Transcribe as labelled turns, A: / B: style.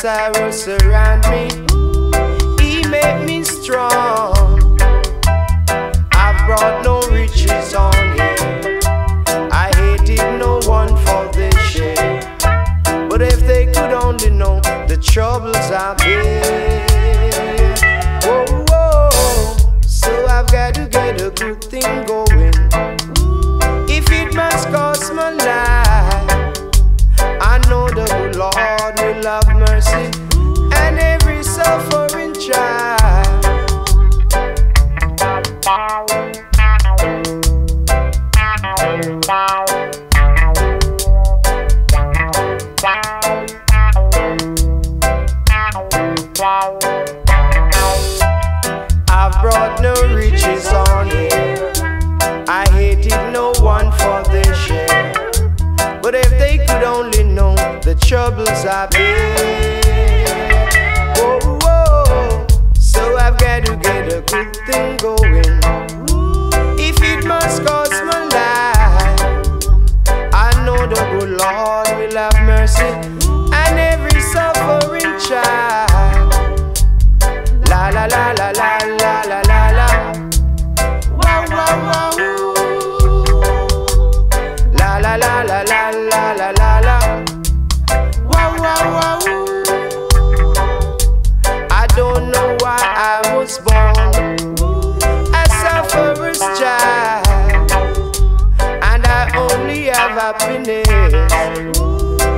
A: sorrow surround me. He made me strong. I've brought no riches on him. I hated no one for this shit. But if they could only know the troubles I've been. Whoa, whoa. So I've got to get a good thing going. If it must cost my life, I know the good Lord will have mercy and every suffering child. I've brought no riches on here. I hated no one for their share. But if they could only know the troubles I've been. Whoa, whoa. So I've got to get a good thing going. If it must cost my life, I know the good Lord will have mercy and every suffering child. La la la la la la la la la. Wow wow wow. La la la la la la la la la. Wow wow wow. I don't know why I was born a sufferer's child, and I only have happiness.